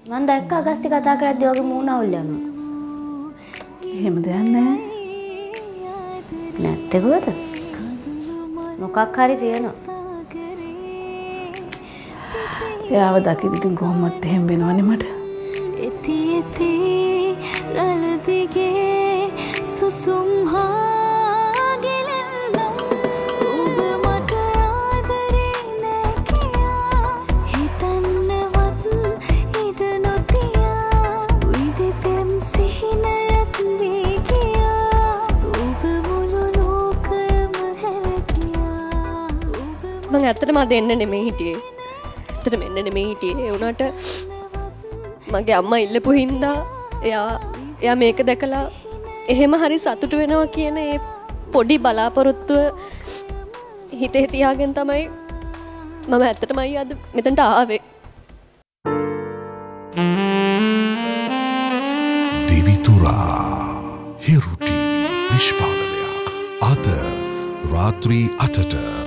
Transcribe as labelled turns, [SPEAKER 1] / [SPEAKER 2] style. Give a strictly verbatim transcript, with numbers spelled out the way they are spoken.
[SPEAKER 1] මම දැක්ක අගස්ති කතා කරද්දී ඔගේ මූණ අවුල් යනවා.
[SPEAKER 2] එහෙම දෙයක් නැහැ.
[SPEAKER 1] නැත්තේ කොහොද? මොකක් හරි තියෙනවා.
[SPEAKER 2] එයාව දකින්න ඉතින් කොහොමද එහෙම වෙනවනේ මට.
[SPEAKER 3] එති එති රළ දිගේ සුසුම් හාගෙලෙන්නම් ඔබ මට ආදරේ නෑ කියා හිතන්නවත් ඉඩ නොතියා උයිදි පෙම් සිහිනයක් වී ගියා ඔබ මුළු ලෝකයම හැර ගියා
[SPEAKER 4] මං ඇත්තටම අද එන්න නෙමෙයි හිටියේ. ඇත්තටම එන්න නෙමෙයි හිටියේ. ඒ වුණාට මගේ අම්මා ඉල්ලපු හින්දා එයා එයා මේක දැකලා එහෙම හරි සතුටු වෙනවා කියන ඒ පොඩි බලාපොරොත්තුව හිතේ තියාගෙන තමයි මම ඇත්තටමයි අද මෙතනට ආවේ.
[SPEAKER 5] දිවිතුරා හිරු ටීවී නිෂ්පාදනයක් අද රාත්‍රී අටට